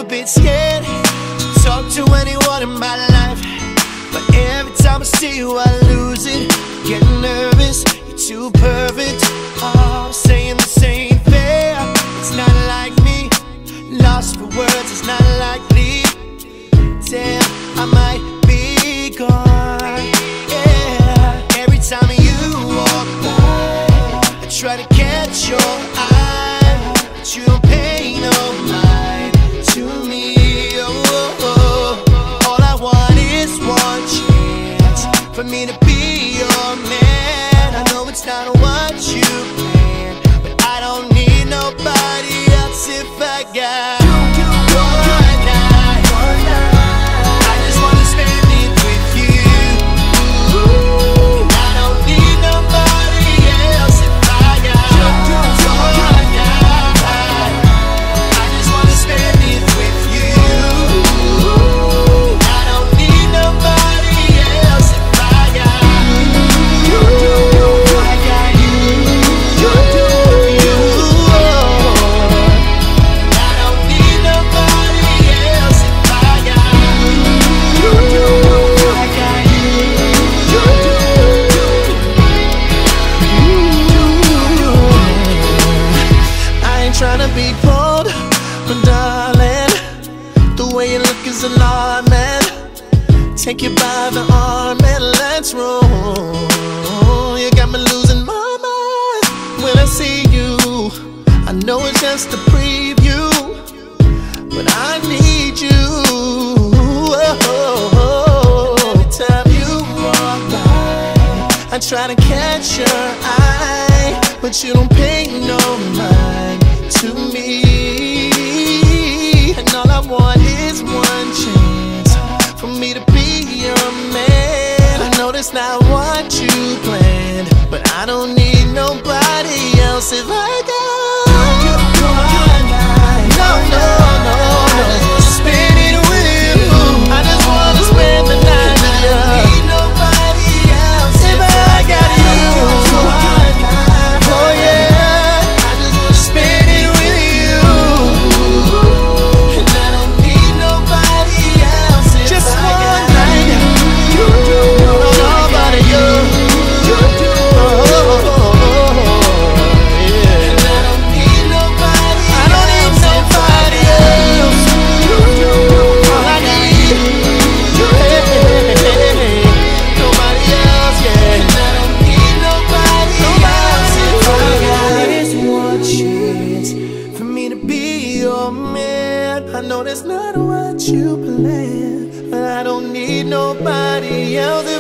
bit scared to talk to anyone in my life, but every time I see you I lose it. Getting nervous, you're too perfect. Oh, saying the same thing, it's not like me. Lost for words, it's not likely. Damn, I might be gone. Yeah, every time you walk by, I try to catch your eye, but you don't pay no mind to me. Oh, all I want is one chance for me to be your man. I know it's not what you planned, but I don't need nobody else if I got one night. I just wanna spend it with you. I don't need nobody else if I got one night. I just wanna spend it with you. I don't need nobody else if I got you. I got you. I don't need nobody else if I got you. I got you. I ain't tryna be bold, but darling, the way you look is alarming. Take you by the arm and let's roll. You got me losing my mind when I see you. I know it's just a preview, but I need you. Every time you walk by, I try to catch your eye, but you don't pay no mind to me. And all I want is one chance for me to be your man. I know that's not what you planned, but I don't need nobody else if I got one night. No, no, no, no. Spend it with you. I just wanna spend the night with you. I don't need nobody else if I got you. Oh yeah, I just wanna spend it with you. And I don't need nobody else if just I got night. You. Nobody you. And I don't need nobody. I don't need nobody else. All I need, nobody else, yeah. And I don't need nobody else if I got this one chance for me to be your man. I know that's not what you planned, but I don't need nobody else.